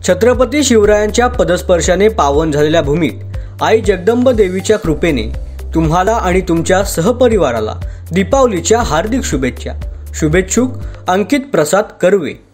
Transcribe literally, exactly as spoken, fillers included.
छत्रपती शिवरायांच्या पदस्पर्शाने पावन झालेल्या भूमीत आई जगदंब देवीच्या कृपेने तुम्हाला आणि तुमच्या सहपरिवाराला दीपावलीच्या हार्दिक शुभेच्छा। शुभेच्छुक अंकित प्रसाद कर्वे।